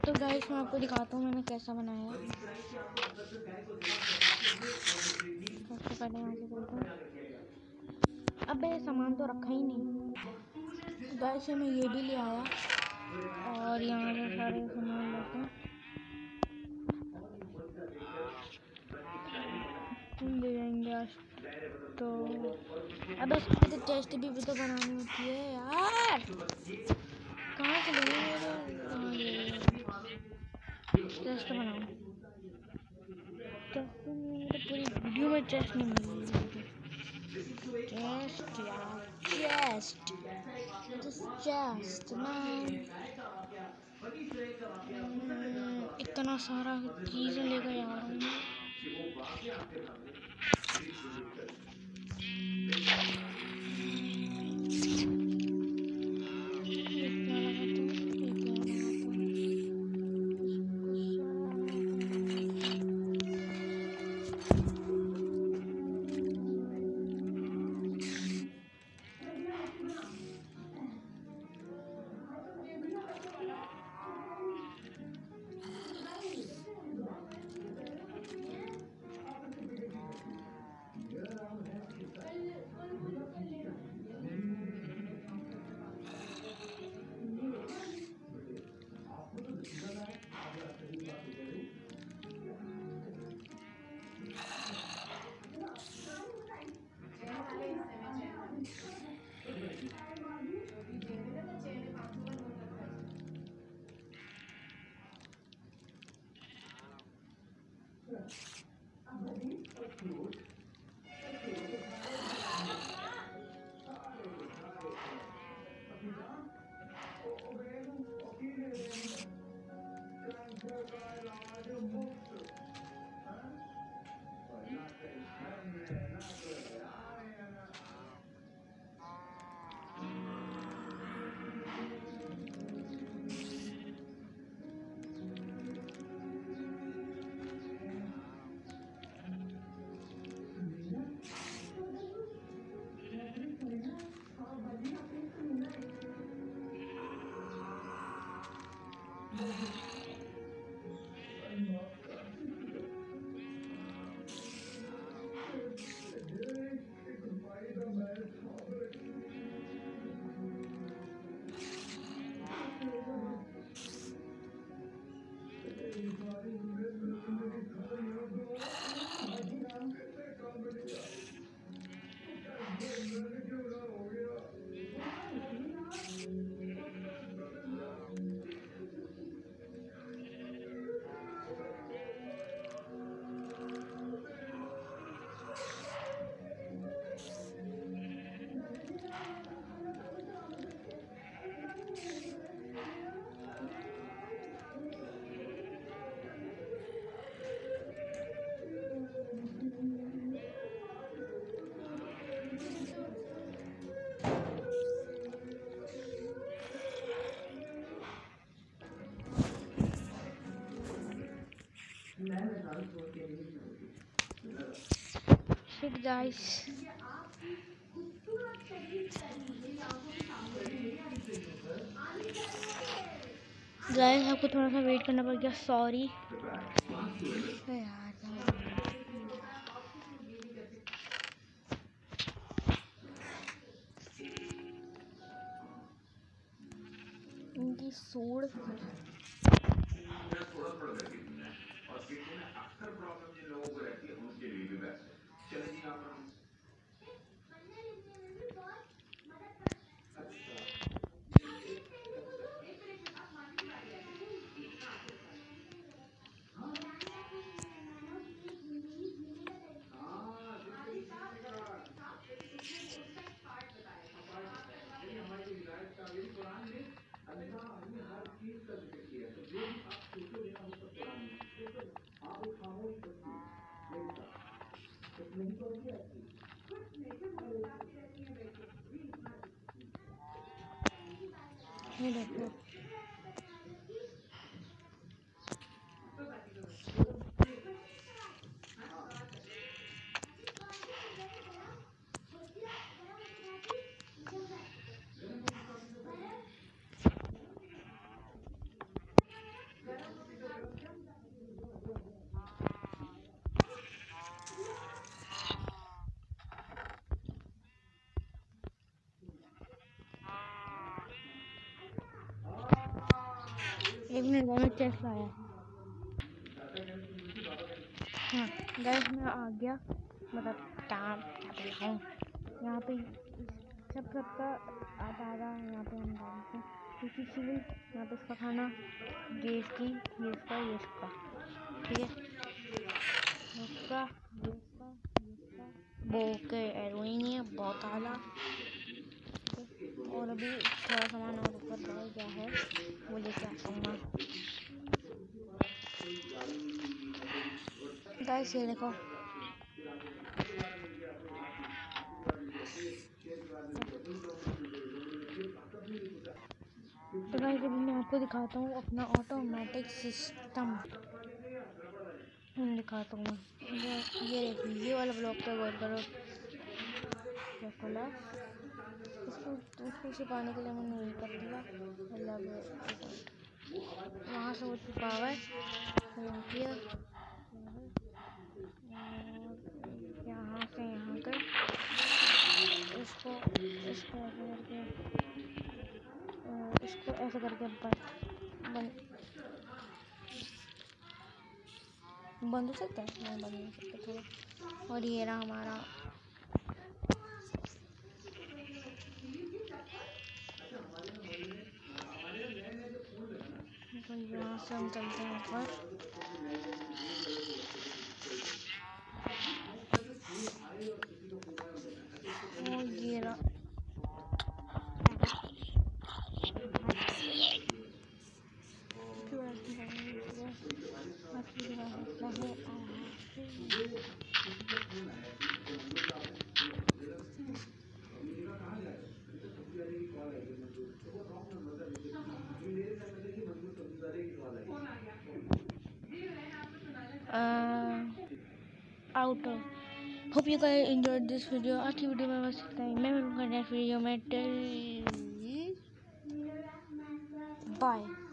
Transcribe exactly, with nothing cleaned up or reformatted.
तो गाइस मैं आपको दिखाता हूँ मैंने कैसा बनाया है। सबसे पहले यहाँ से खोलता हूँ। अबे सामान तो रखा ही नहीं। गाइस मैं ये भी ले आया और यहाँ से सारे सामान लेते हैं। ले जाएंगे आज तो। अब इसकी तो टेस्ट भी, भी तो बनानी होती है यार। कहाँ से लेंगे मेरे टेस्ट बनाओ। टेस्ट नहीं है तो पूरी वीडियो में टेस्ट नहीं मिल रही। चेस्ट यार, चेस्ट चेस्ट ना, इतना सारा चीज़ें लेकर जा रहा हूँ। Shit guys, गाइस आपको थोड़ा सा वेट करना पड़ गया, सॉरी यार। इनकी सूढ़ ये देखो। एक मिनट में चेस्ट लाया। हाँ गैस में आ गया, मतलब टाप हूँ यहाँ पे सब सबका आता आ रहा है। यहाँ पे हम डालते हैं क्योंकि सिविल यहाँ पे इसका खाना, ये इसकी, ये इसका, ये इसका, ठीक है, इसका, ये इसका, ये इसका, वो के एरोइन है बहुत आला। और अभी थोड़ा सामान और ऊपर रह गया है, वो लेके आता हूँ मैं। गाइस ये देखो, तो गाइस अभी मैं आपको दिखाता हूँ अपना ऑटोमेटिक सिस्टम दिखाता हूँ। ये ये देखिए, ये वाला ब्लॉक पे गौर करो, क्या खोला, इसको उसको छिपाने के लिए मैंने ये कर दिया, मतलब वहाँ से वो छुपा हुआ है, किया यहाँ से यहाँ तक, इसको इसको ऐसे करके, इसको ऐसे करके बंद बंद बंद हो सकता है, नहीं बंद हो सकता थोड़ा। और ये रहा हमारा तो यहाँ से हम चलते हैं ऊपर। और ये रहा outer. Hope you guys enjoyed this video. आज की वीडियो में बस इतना ही। मैं मिलूंगा नेक्स्ट वीडियो में। Till bye.